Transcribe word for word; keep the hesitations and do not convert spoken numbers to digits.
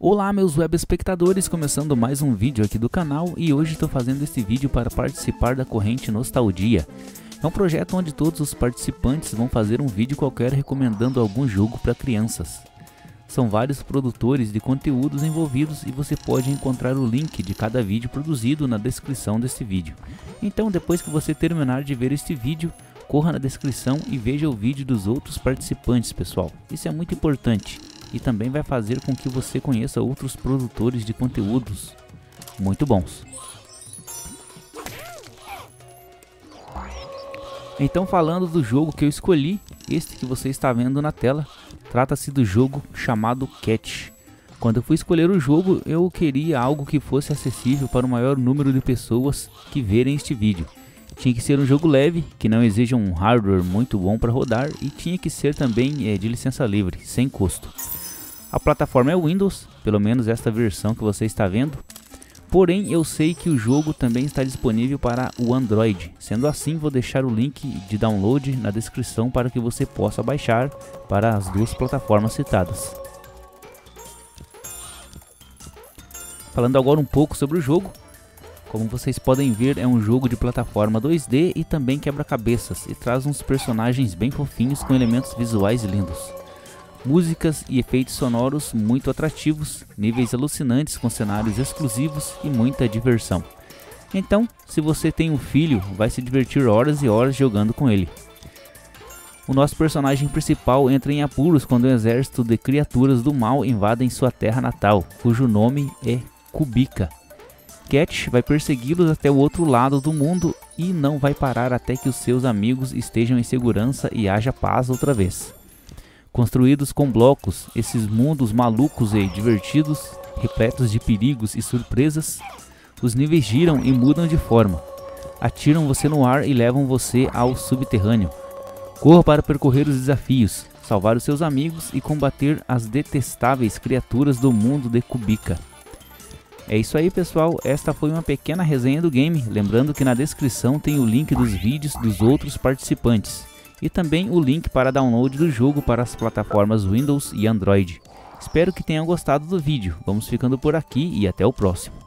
Olá meus web espectadores, começando mais um vídeo aqui do canal e hoje estou fazendo este vídeo para participar da corrente Nostalgia. É um projeto onde todos os participantes vão fazer um vídeo qualquer recomendando algum jogo para crianças. São vários produtores de conteúdos envolvidos e você pode encontrar o link de cada vídeo produzido na descrição deste vídeo. Então depois que você terminar de ver este vídeo, corra na descrição e veja o vídeo dos outros participantes, pessoal. Isso é muito importante e também vai fazer com que você conheça outros produtores de conteúdos muito bons. Então, falando do jogo que eu escolhi, este que você está vendo na tela, trata-se do jogo chamado Catch. Quando eu fui escolher o jogo, eu queria algo que fosse acessível para o maior número de pessoas que verem este vídeo. Tinha que ser um jogo leve, que não exija um hardware muito bom para rodar e tinha que ser também é, de licença livre, sem custo. A plataforma é Windows, pelo menos esta versão que você está vendo. Porém, eu sei que o jogo também está disponível para o Android. Sendo assim, vou deixar o link de download na descrição para que você possa baixar para as duas plataformas citadas. Falando agora um pouco sobre o jogo. Como vocês podem ver, é um jogo de plataforma dois D e também quebra-cabeças e traz uns personagens bem fofinhos com elementos visuais lindos. Músicas e efeitos sonoros muito atrativos, níveis alucinantes com cenários exclusivos e muita diversão. Então, se você tem um filho, vai se divertir horas e horas jogando com ele. O nosso personagem principal entra em apuros quando um exército de criaturas do mal invadem sua terra natal, cujo nome é Kubica. Catch vai persegui-los até o outro lado do mundo e não vai parar até que os seus amigos estejam em segurança e haja paz outra vez. Construídos com blocos, esses mundos malucos e divertidos, repletos de perigos e surpresas, os níveis giram e mudam de forma. Atiram você no ar e levam você ao subterrâneo. Corra para percorrer os desafios, salvar os seus amigos e combater as detestáveis criaturas do mundo de Kubica. É isso aí, pessoal, esta foi uma pequena resenha do game, lembrando que na descrição tem o link dos vídeos dos outros participantes. E também o link para download do jogo para as plataformas Windows e Android. Espero que tenham gostado do vídeo, vamos ficando por aqui e até o próximo.